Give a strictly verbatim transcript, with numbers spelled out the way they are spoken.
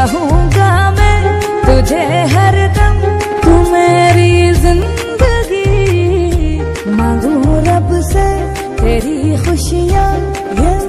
चाहूंगा मैं तुझे हरदम, तू मेरी जिंदगी। मांगू रब से तेरी खुशियाँ